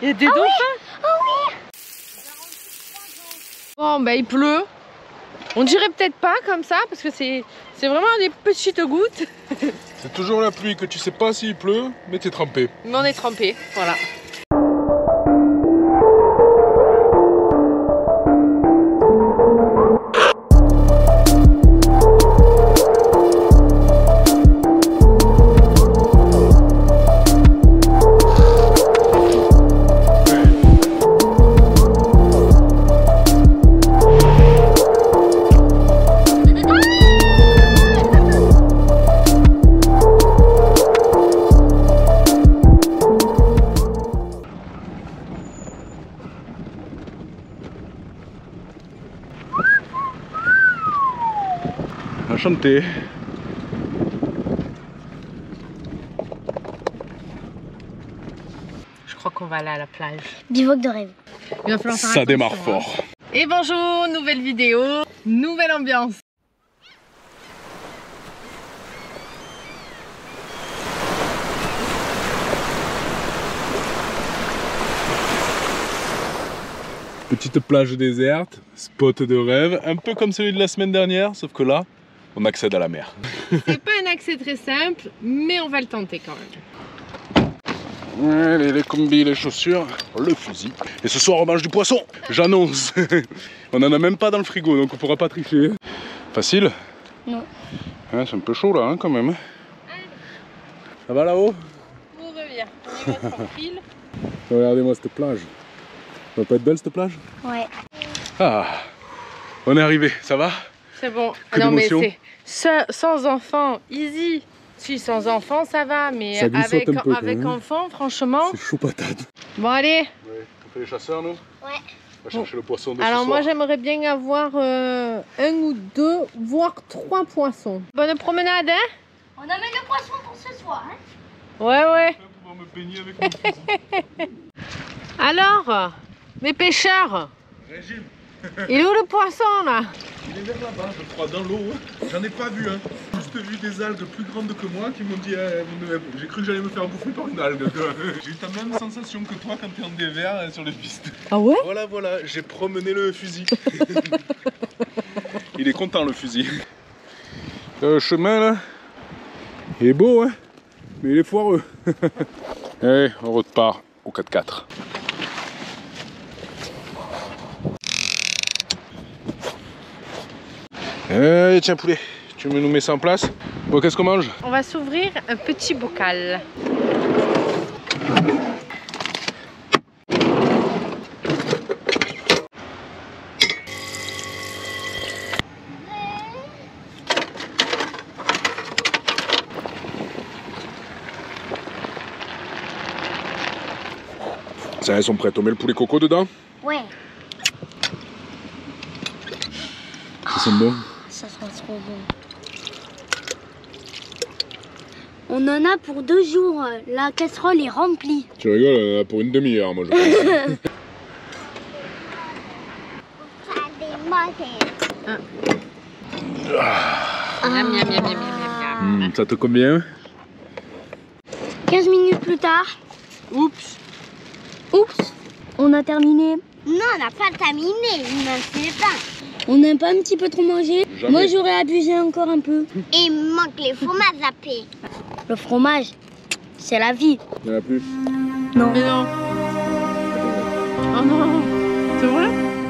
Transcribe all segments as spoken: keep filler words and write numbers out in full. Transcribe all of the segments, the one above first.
Il y a des ah dauphins. Oui. Oh oui. Bon bah il pleut. On dirait peut-être pas comme ça parce que c'est vraiment des petites gouttes. C'est toujours la pluie que tu sais pas s'il pleut, mais t'es trempé. Mais on est trempé, voilà. Enchanté. Je crois qu'on va aller à la plage. Bivouac de rêve. Il va falloir faire Ça attention, démarre hein. fort. Et bonjour, nouvelle vidéo, nouvelle ambiance. Petite plage déserte, spot de rêve, un peu comme celui de la semaine dernière, sauf que là, on accède à la mer. C'est pas un accès très simple, mais on va le tenter quand même. Ouais, les, les combis, les chaussures, le fusil. Et ce soir, on mange du poisson, j'annonce. On n'en a même pas dans le frigo, donc on pourra pas tricher. Facile? Non. Ouais, c'est un peu chaud là, hein, quand même. Ça va là-haut? On revient, on y va tranquille. Regardez-moi cette plage. Ça va pas être belle cette plage? Ouais. Ah, on est arrivé, ça va? C'est bon. Que Non mais d'émotion. c'est sans enfants, easy. Si sans enfants ça va, mais Ça glissote avec, un peu, avec quand même. enfants, franchement. C'est chaud patate. Bon allez. Ouais, on fait les chasseurs nous? Ouais. On va chercher le poisson de Alors ce moi soir. j'aimerais bien avoir euh, un ou deux, voire trois poissons. Bonne promenade, hein? On amène le poisson pour ce soir. Hein. Ouais ouais. Je vais pouvoir me baigner avec mon fusil. Alors, mes pêcheurs, Régime. il est où le poisson là? Il est vers là-bas, je crois, dans l'eau. J'en ai pas vu, hein. J'ai juste vu des algues plus grandes que moi qui m'ont dit. Euh, J'ai cru que j'allais me faire bouffer par une algue. J'ai eu la même sensation que toi quand t'es en dévers euh, sur les pistes. Ah ouais? Voilà, voilà, j'ai promené le fusil. Il est content le fusil. Le chemin là, il est beau, hein, mais il est foireux. Allez, on repart au quatre quatre. Allez, tiens poulet, tu me nous mets ça en place. Bon, qu'est-ce qu'on mange? On va s'ouvrir un petit bocal. Ça, elles sont prêtes. On met le poulet coco dedans? Ouais. Ça sent bon. Ça sera trop bon. On en a pour deux jours. La casserole est remplie. Tu rigoles, on en a pour une demi-heure, moi je pense. Ah. Miam, miam, miam, miam, miam, miam, miam. Mmh, ça te convient? quinze minutes plus tard. Oups. Oups. On a terminé. Non, on n'a pas terminé. Il n'en fait pas. On n'a pas un petit peu trop mangé. Jamais. Moi, j'aurais abusé encore un peu. Et il me manque les fromages à paix. Le fromage, c'est la vie. Il n'y en a plus. Non. Mais non. Oh non. C'est vrai?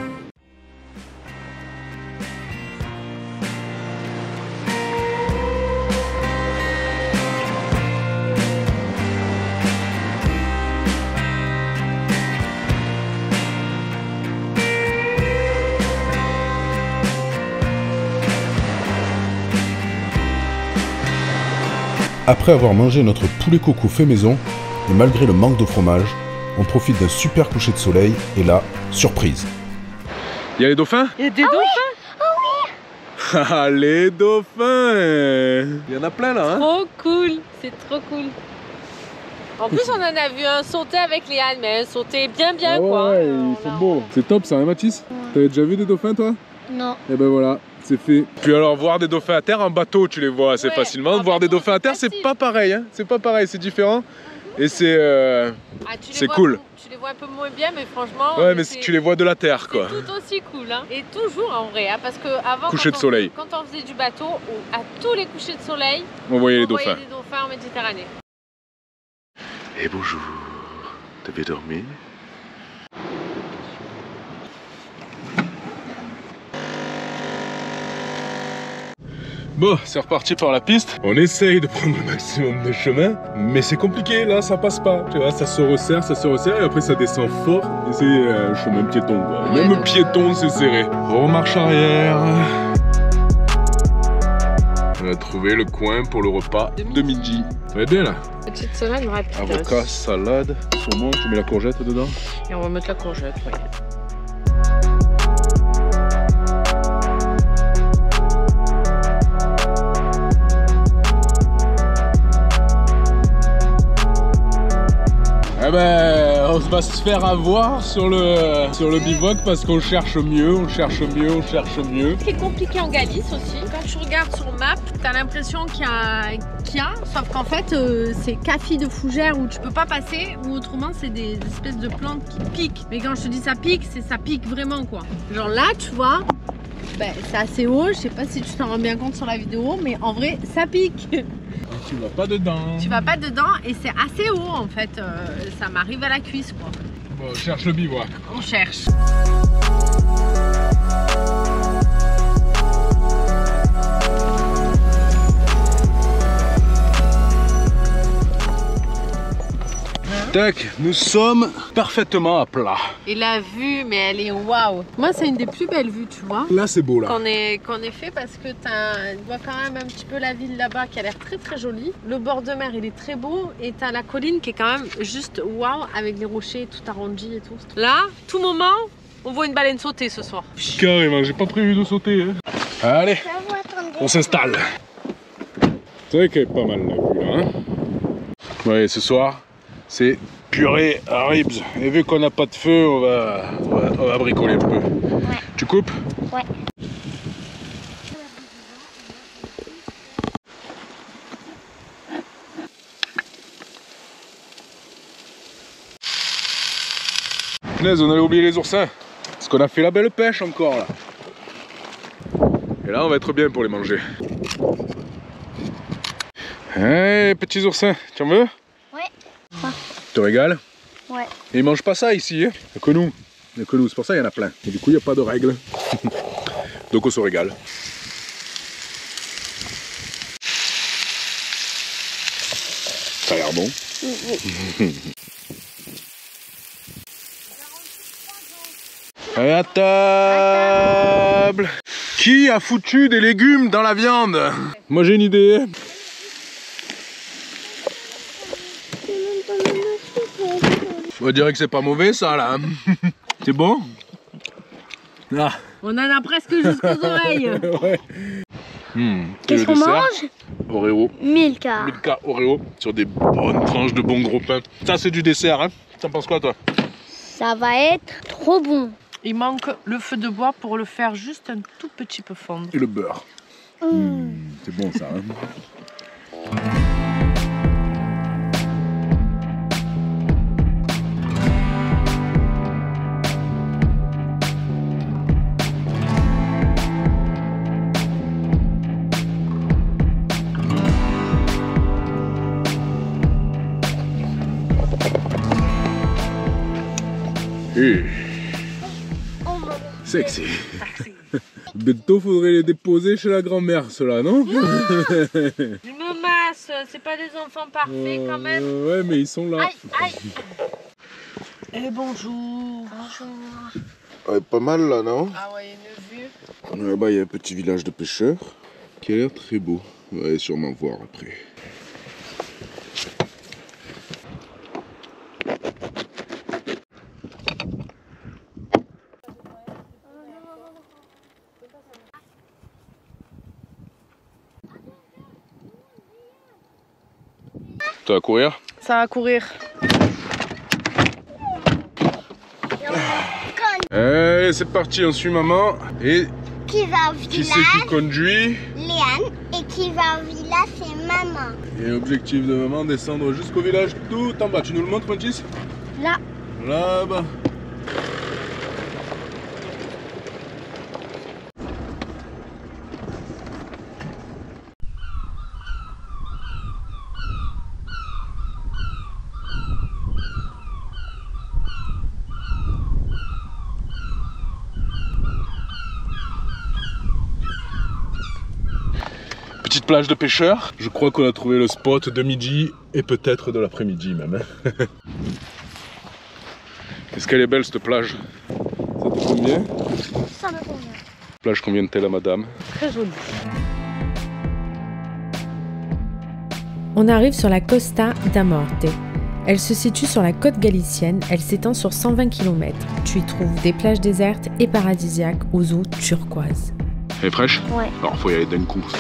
Après avoir mangé notre poulet coco fait maison, et malgré le manque de fromage, on profite d'un super coucher de soleil et là, surprise. Il y a les dauphins? Il y a des dauphins? Ah, les dauphins! Il y en a plein là, hein? Trop cool, c'est trop cool. En plus, on en a vu un sauter avec Léane, mais un sauter bien bien Ah ouais, quoi. ouais, On ils sont a- beaux. C'est top ça, hein Mathis? T'avais déjà vu des dauphins toi? Non. Et ben voilà, c'est fait. Puis alors, voir des dauphins à terre en bateau, tu les vois assez Ouais, facilement. en Voir des bateau, dauphins à terre, c'est c'est facile. pas pareil, hein? C'est pas pareil, c'est différent. et c'est euh, Ah, tu les c'est vois cool. un peu- tu les vois un peu moins bien, mais franchement. Ouais, mais c'est- tu les vois de la terre, quoi. C'est tout aussi cool, hein. Et toujours en vrai, hein, parce que avant, Coucher quand de on- soleil. quand on faisait du bateau, au- à tous les couchers de soleil, On voyait les on voyait dauphins. des dauphins en Méditerranée. Et bonjour, t'avais dormi? Bon, c'est reparti par la piste. On essaye de prendre le maximum de chemin, mais c'est compliqué, là, ça passe pas. Tu vois, ça se resserre, ça se resserre, et après ça descend fort, et c'est un chemin piéton, quoi. Ouais, Même donc- piéton, c'est serré. Remarche arrière. On a trouvé le coin pour le repas de midi. Ça va être bien, là. Petite salade rapide. Avocat, salade, saumon, tu mets la courgette dedans. Et on va mettre la courgette, oui. Eh ben, on va se faire avoir sur le, sur le bivouac parce qu'on cherche mieux, on cherche mieux, on cherche mieux. Ce qui est compliqué en Galice aussi, quand tu regardes sur map, t'as l'impression qu'il y a, qu'il y a, sauf qu'en fait euh, c'est café de fougères où tu peux pas passer, ou autrement c'est des espèces de plantes qui piquent. Mais quand je te dis ça pique, c'est ça pique vraiment quoi. Genre là tu vois, ben, c'est assez haut, je sais pas si tu t'en rends bien compte sur la vidéo, mais en vrai ça pique. Tu vas pas dedans. Tu vas pas dedans et c'est assez haut en fait, euh, ça m'arrive à la cuisse quoi. Bon, on cherche le bivouac. On cherche. Tac, nous sommes parfaitement à plat. Et la vue, mais elle est waouh. Moi c'est une des plus belles vues tu vois. Là c'est beau là. Qu'on ait, qu'on ait fait parce que tu vois quand même un petit peu la ville là-bas qui a l'air très très jolie. Le bord de mer il est très beau et tu as la colline qui est quand même juste waouh avec les rochers tout arrondis et tout. Là, tout moment, on voit une baleine sauter ce soir. Carrément, j'ai pas prévu de sauter. Hein. Allez, on s'installe. C'est vrai qu'elle est pas mal la vue là. Hein. Ouais, ce soir, c'est purée à ribs. Et vu qu'on n'a pas de feu, on va, on va, on va bricoler un peu. Ouais. Tu coupes? Ouais. Punaise, on allait oublier les oursins. Parce qu'on a fait la belle pêche encore là. Et là, on va être bien pour les manger. Hey, petits oursins, tu en veux? Ouais. Tu te régales? Ouais. Et ils mangent pas ça ici, hein. Il n'y a que nous. Il n'y a que nous, c'est pour ça qu'il y en a plein. Et du coup, il n'y a pas de règles. Donc on se régale. Ça a l'air bon. Allez, à table. Qui a foutu des légumes dans la viande? Moi j'ai une idée. On dirait que c'est pas mauvais ça là. C'est bon? Ah. On en a presque jusqu'aux oreilles. Ouais. Mmh. Qu'est-ce qu'on mange? Oreo. Milka. Milka Oreo sur des bonnes tranches de bon gros pain. Ça c'est du dessert, hein? T'en penses quoi toi? Ça va être trop bon. Il manque le feu de bois pour le faire juste un tout petit peu fondre. Et le beurre. Mmh. C'est bon ça, hein? Hey. Sexy. Bientôt faudrait les déposer chez la grand-mère, ceux-là, non? Je me masse, c'est pas des enfants parfaits quand même. Euh, ouais, mais ils sont là. Aïe, aïe. Et bonjour. Bonjour. Ouais, pas mal là, non? Ah ouais, une vue. Là-bas, il y a un petit village de pêcheurs qui a l'air très beau. On va aller sûrement voir après. Tu vas courir? Ça va courir. Allez, c'est parti, on suit maman. Et Qui va au qui c'est village? qui conduit? Léane. Et Et qui va au village, c'est maman. Et objectif de maman, descendre jusqu'au village tout en bas. Tu nous le montres, Mathis? Là. Là-bas. Petite plage de pêcheurs. Je crois qu'on a trouvé le spot de midi et peut-être de l'après-midi même. Qu'est-ce qu'elle est belle cette plage. Ça te convient? Ça me convient. Plage convient-elle à madame? Très jolie. On arrive sur la Costa da Morte. Elle se situe sur la côte galicienne, elle s'étend sur cent vingt kilomètres. Tu y trouves des plages désertes et paradisiaques aux eaux turquoises. Elle est fraîche? Ouais. Alors faut y aller d'un coup.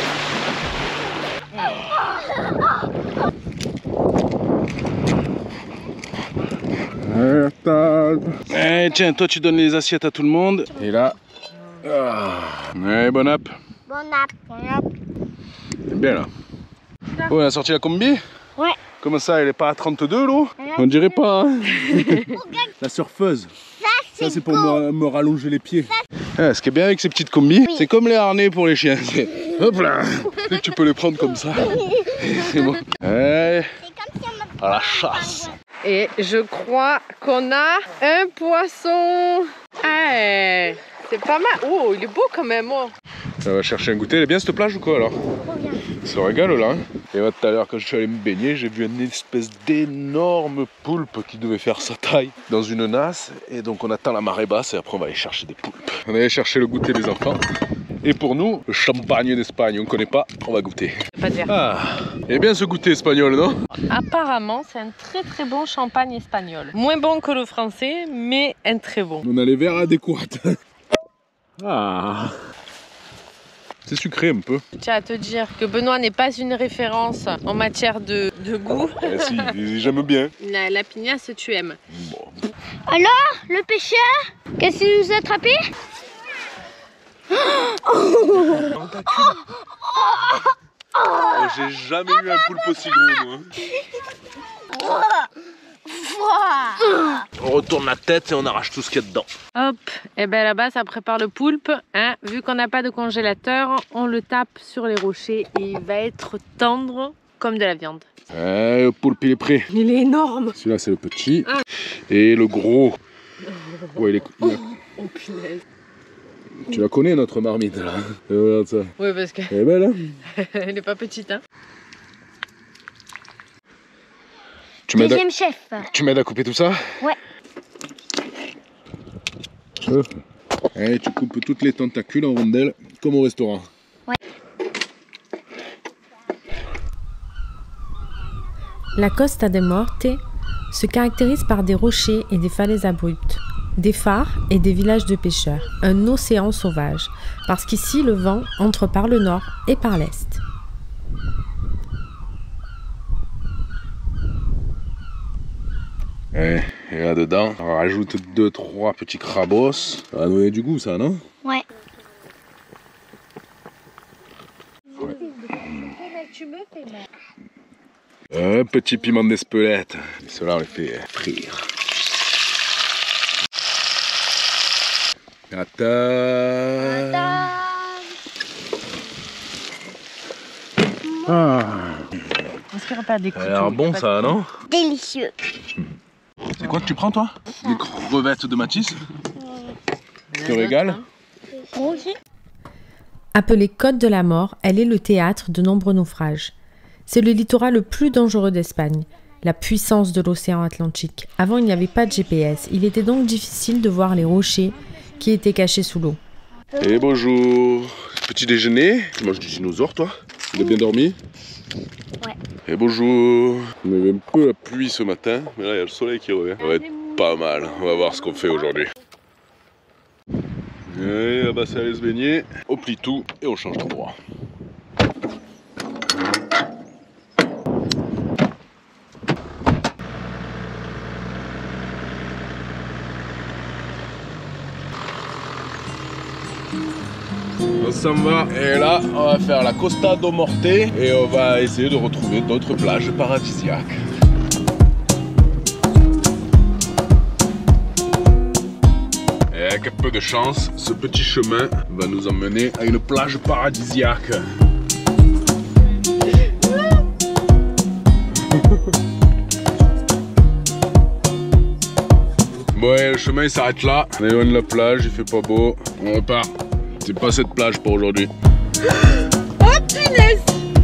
Eh, tiens, toi tu donnes les assiettes à tout le monde. Et là. Ah. Ouais, bon app. Bon app. Bon app. C'est bien là. Oh, on a sorti la combi? Ouais. Comment ça, elle est pas à trente-deux l'eau? On dirait pas, hein. La surfeuse. Ça, c'est pour me, me rallonger les pieds. Ah, ce qui est bien avec ces petites combis, oui. C'est comme les harnais pour les chiens. Hop là. Tu peux les prendre comme ça. C'est bon. Ouais. À la chasse. Et je crois qu'on a un poisson. Ah, c'est pas mal. Oh, il est beau quand même. Oh. Ça va chercher un goûter. Elle est bien cette plage ou quoi alors? Il se régale là. Hein. Et moi tout à l'heure quand je suis allé me baigner, j'ai vu une espèce d'énorme poulpe qui devait faire sa taille dans une nasse. Et donc on attend la marée basse et après on va aller chercher des poulpes. On allait chercher le goûter des enfants. Et pour nous, le champagne d'Espagne, on ne connaît pas, on va goûter. Pas dire. Ah, et bien ce goûter espagnol, non? Apparemment, c'est un très très bon champagne espagnol. Moins bon que le français, mais un très bon. On a les verres adéquats. Ah, c'est sucré un peu. Je tiens à te dire que Benoît n'est pas une référence en matière de, de goût. Eh si, j'aime bien. La, la pignasse, tu aimes. Bon. Alors, le pêcheur, qu'est-ce qu'il nous a attrapé? Oh, j'ai jamais eu un poulpe aussi gros, moi. On retourne la tête et on arrache tout ce qu'il y a dedans. Hop, et bien là-bas, ça prépare le poulpe. Hein. Vu qu'on n'a pas de congélateur, on le tape sur les rochers et il va être tendre comme de la viande. Eh, le poulpe, il est prêt. Il est énorme. Celui-là, c'est le petit. Ah. Et le gros. Ouais, il est... Oh, oh punaise. Tu la connais notre marmite là? Regarde ça. Oui, parce que. Elle est belle, hein? Elle n'est pas petite, hein? Tu m'aides Deuxième à... chef. Tu m'aides à couper tout ça? Ouais. Euh. Allez, tu coupes toutes les tentacules en rondelles, comme au restaurant. Ouais. La Costa da Morte se caractérise par des rochers et des falaises abruptes, des phares et des villages de pêcheurs, un océan sauvage, parce qu'ici le vent entre par le nord et par l'est. Ouais, et là-dedans, on rajoute deux trois petits crabos. Ça va donner du goût, ça, non? Ouais. Ouais. Un petit piment d'Espelette. Cela, on les fait frire. Attends. Ah. Est-ce qu'il n'y aura pas des couteaux? Ça a l'air bon, ça, non? Délicieux. C'est quoi que tu prends, toi? Des crevettes de Mathis? Tu te régales? Moi aussi. Appelée Côte de la Mort, elle est le théâtre de nombreux naufrages. C'est le littoral le plus dangereux d'Espagne, la puissance de l'océan Atlantique. Avant, il n'y avait pas de G P S. Il était donc difficile de voir les rochers qui étaient cachés sous l'eau. Et bonjour. Petit déjeuner. Tu manges du dinosaure, toi? Tu as bien dormi? Ouais. Et bonjour. On avait un peu la pluie ce matin, mais là il y a le soleil qui revient. Ça va être pas mal. On va voir ce qu'on fait aujourd'hui. Et là-bas c'est aller se baigner. On plie tout et on change d'endroit. on s'en va. Et là, on va faire la Costa do Morte et on va essayer de retrouver d'autres plages paradisiaques. Et avec peu de chance, ce petit chemin va nous emmener à une plage paradisiaque. Bon, ouais, le chemin il s'arrête là. On est loin de la plage, il fait pas beau. On repart. C'est pas cette plage pour aujourd'hui. Oh punaise!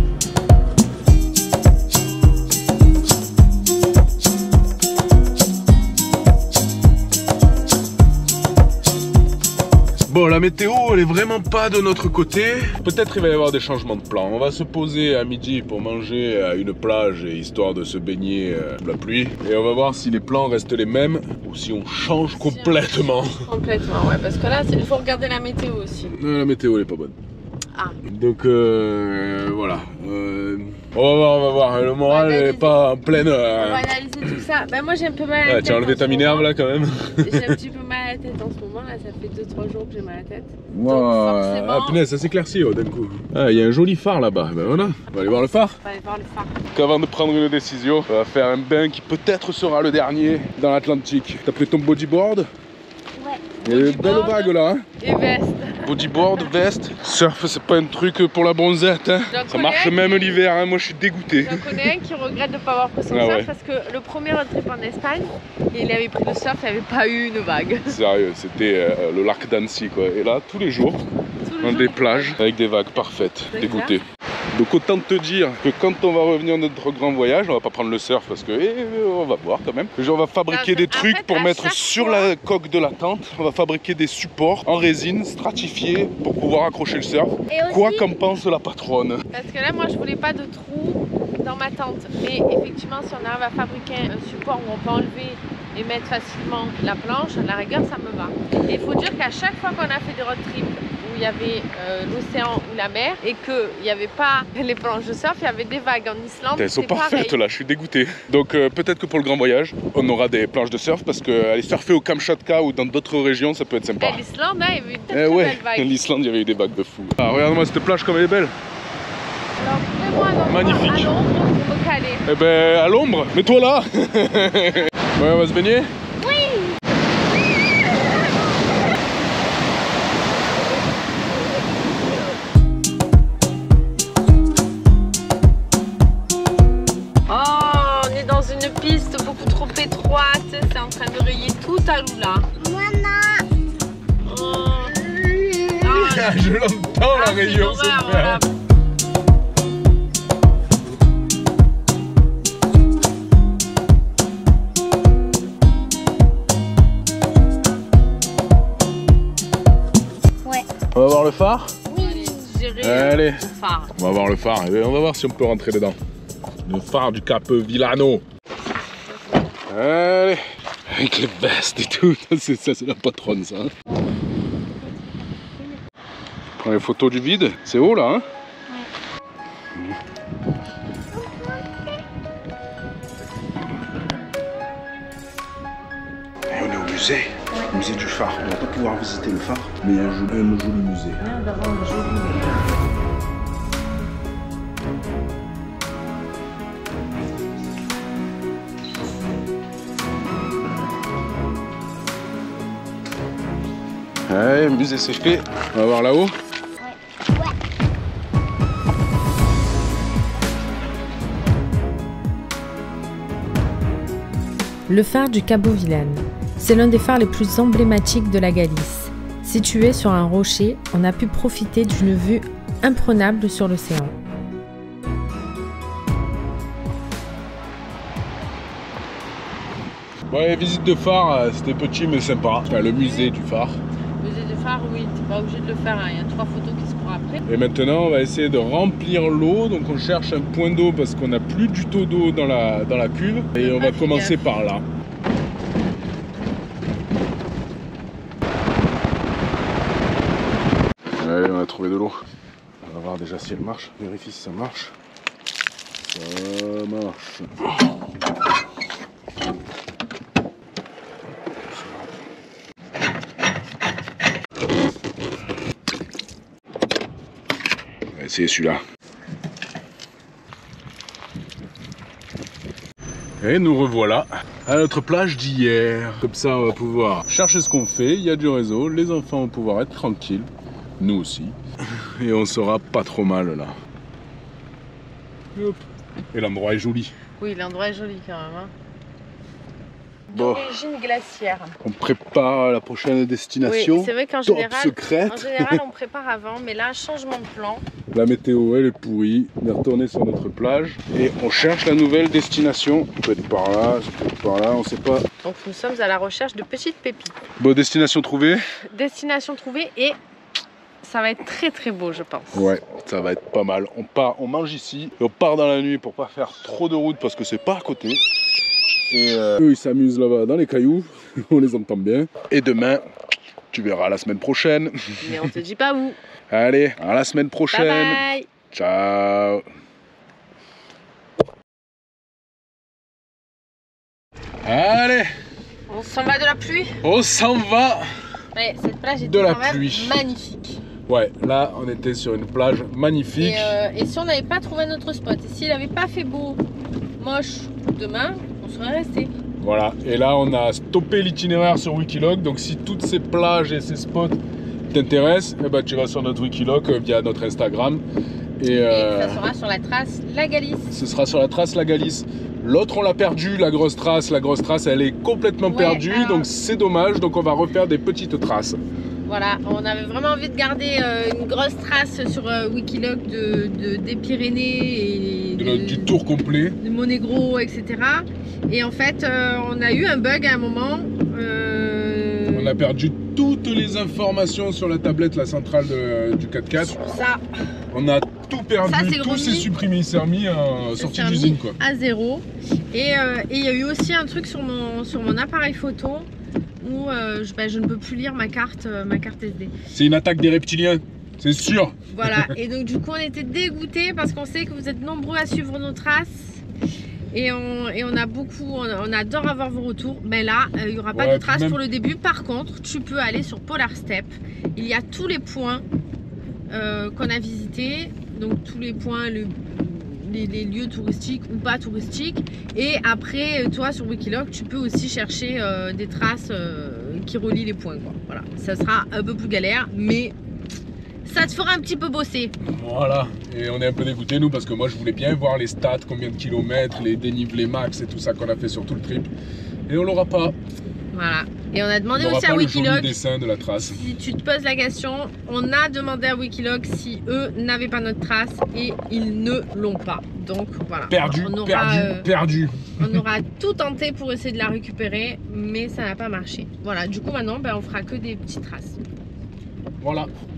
Bon, la météo, elle est vraiment pas de notre côté. Peut-être il va y avoir des changements de plan. On va se poser à midi pour manger à une plage, histoire de se baigner sous la pluie. Et on va voir si les plans restent les mêmes ou si on change complètement. Complètement, ouais, parce que là, il faut regarder la météo aussi. Non, la météo, elle est pas bonne. Ah. Donc, euh, voilà. Euh, on va voir, on va voir. Le moral n'est pas en pleine... Euh... On va analyser tout ça. Ben, moi, j'ai un peu mal à la ah, tête. tu as enlevé ta minerve, là, quand même. J'ai un petit peu mal à la tête en ce moment. Là, ça fait deux trois jours que j'ai mal à la tête. Wow. Donc, forcément... Ah, punaise, ça s'éclaircit oh, d'un coup. Ah, il y a un joli phare là-bas. Ben voilà. On va aller voir le phare. On va aller voir le phare. Qu'avant de prendre une décision, on va faire un bain qui peut-être sera le dernier dans l'Atlantique. T'as pris ton bodyboard? Ouais. Il y a une belle vague là. Hein. Et veste. Bodyboard, veste. Surf, c'est pas un truc pour la bronzette. Hein. Ça marche même qui... l'hiver. Hein. Moi, je suis dégoûté. J'en connais un qui regrette de ne pas avoir pris son ah, surf ouais. parce que le premier road trip en Espagne, il avait pris le surf, il n'y avait pas eu une vague. Sérieux, c'était euh, le lac d'Annecy quoi. Et là, tous les jours, tous les dans jours, des plages avec des vagues parfaites. Dégoûté. Donc autant te dire que quand on va revenir de notre grand voyage, on va pas prendre le surf parce que eh, on va voir quand même. On va fabriquer non, des trucs fait, pour mettre sur fois... la coque de la tente. On va fabriquer des supports en résine stratifiés pour pouvoir accrocher le surf. Aussi... Quoi qu'en pense la patronne. Parce que là, moi, je voulais pas de trou dans ma tente. Mais effectivement, si on arrive à fabriquer un support où on peut enlever et mettre facilement la planche, à la rigueur, ça me va. Et il faut dire qu'à chaque fois qu'on a fait des road trips, il y avait euh, l'océan ou la mer et qu'il n'y avait pas les planches de surf, il y avait des vagues en Islande. Elles sont parfaites là, je suis dégoûté. Donc euh, peut-être que pour le grand voyage, on aura des planches de surf parce qu'aller surfer au Kamchatka ou dans d'autres régions, ça peut être sympa. Et l'Islande, hein, il y avait une très, eh très ouais, belle vague. L'Islande, il y avait eu des vagues de fou. Ah, regarde-moi cette plage comme elle est belle. Alors vraiment magnifique. À l'ombre pour me caler. Eh ben à l'ombre, mets-toi là. Ouais, on va se baigner. Piste beaucoup trop étroite, c'est en train de rayer tout à l'eau là. Maman. Oh. Ah, je l'entends la rayon, c'est voilà. Ouais. On va voir le phare? Oui. Allez, le phare. On va voir le phare et on va voir si on peut rentrer dedans. Le phare du Cap Villano. Allez, avec les vestes et tout, c'est ça, c'est la patronne ça. Hein. Prends les photos du vide, c'est haut là hein. Ouais. Et on est au musée, ouais. Musée du phare. On va pas pouvoir visiter le phare, mais il y a un joli, un joli musée. Allez, le musée c'est fait. On va voir là-haut. Ouais. Ouais. Le phare du Cabo Villano. C'est l'un des phares les plus emblématiques de la Galice. Situé sur un rocher, on a pu profiter d'une vue imprenable sur l'océan. Ouais, visite de phare, c'était petit mais sympa. Enfin, le musée du phare. Le musée du phare, oui, t'es pas obligé de le faire, hein. Il y a trois photos qui se font après. Et maintenant, on va essayer de remplir l'eau. Donc on cherche un point d'eau parce qu'on n'a plus du tout d'eau dans la, dans la cuve. Et on va commencer par là. Allez, on a trouvé de l'eau. On va voir déjà si elle marche. Vérifie si ça marche. Ça marche. C'est celui-là. Et nous revoilà à notre plage d'hier. Comme ça, on va pouvoir chercher ce qu'on fait. Il y a du réseau, les enfants vont pouvoir être tranquilles. Nous aussi. Et on sera pas trop mal là. Hop. Et l'endroit est joli. Oui, l'endroit est joli quand même. Hein. Bon. D'origine glaciaire. On prépare la prochaine destination. Oui, c'est vrai qu'en Top général, secrète. en général, on prépare avant, mais là, changement de plan. La météo, elle est pourrie. On est retourné sur notre plage et on cherche la nouvelle destination. Ça peut être par là, ça peut être par là, on sait pas. Donc nous sommes à la recherche de petites pépites. Bon, destination trouvée. Destination trouvée et ça va être très très beau, je pense. Ouais, ça va être pas mal. On part, on mange ici et on part dans la nuit pour pas faire trop de route parce que c'est pas à côté. Et euh, eux, ils s'amusent là-bas dans les cailloux. On les entend bien. Et demain, tu verras la semaine prochaine. Mais on te dit pas où. Allez, à la semaine prochaine. Bye bye. Ciao. Allez, On s'en va de la pluie. on s'en va. Ouais, cette plage est De la quand même pluie. magnifique. Ouais, là, on était sur une plage magnifique. Et, euh, et si on n'avait pas trouvé notre spot, et s'il n'avait pas fait beau, moche, demain, on serait resté. Voilà, et là, on a stoppé l'itinéraire sur Wikiloc. Donc, si toutes ces plages et ces spots t'intéressent, eh ben, tu vas sur notre Wikiloc euh, via notre Instagram. Et, Et euh, ça sera sur la trace La Galice. ce sera sur la trace La Galice. L'autre, on l'a perdu, la grosse trace. La grosse trace, elle est complètement Ouais, perdue, alors- donc c'est dommage. Donc, on va refaire des petites traces. Voilà, on avait vraiment envie de garder euh, une grosse trace sur euh, Wikiloc de, de- des Pyrénées et De de- notre- du tour complet. de Monégro, et cetera. Et en fait, euh, on a eu un bug à un moment. euh, On a perdu toutes les informations sur la tablette, la centrale de- du quatre quatre. Ça, On a tout perdu, Ça, c'est tout remis. s'est supprimé, c'est remis en ça sortie s'est remis d'usine quoi. à zéro. Et euh, et il y a eu aussi un truc sur mon, sur mon appareil photo où euh, je, bah, je ne peux plus lire ma carte, euh, ma carte S D. C'est une attaque des reptiliens, c'est sûr. Voilà, et donc du coup on était dégoûtés parce qu'on sait que vous êtes nombreux à suivre nos traces. Et on, et on a beaucoup, on, on adore avoir vos retours. Mais là, euh, il n'y aura pas Ouais, de traces même- pour le début. Par contre, tu peux aller sur Polar Step. Il y a tous les points euh, qu'on a visités. Donc tous les points, le- les, les lieux touristiques ou pas touristiques. Et après, toi sur Wikiloc, tu peux aussi chercher euh, des traces euh, qui relient les points, quoi. Voilà, ça sera un peu plus galère, mais ça te fera un petit peu bosser. Voilà, et on est un peu dégoûtés nous parce que moi je voulais bien voir les stats, combien de kilomètres, les dénivelés max et tout ça qu'on a fait sur tout le trip. Et on l'aura pas. Voilà. Et on a On demandé n'aura aussi pas à le joli Wikiloc. dessin de la trace. Si tu te poses la question, on a demandé à Wikiloc si eux n'avaient pas notre trace et ils ne l'ont pas. Donc voilà. Perdu, on aura, perdu, euh, perdu. on aura tout tenté pour essayer de la récupérer, mais ça n'a pas marché. Voilà, du coup maintenant ben, on fera que des petites traces. Voilà.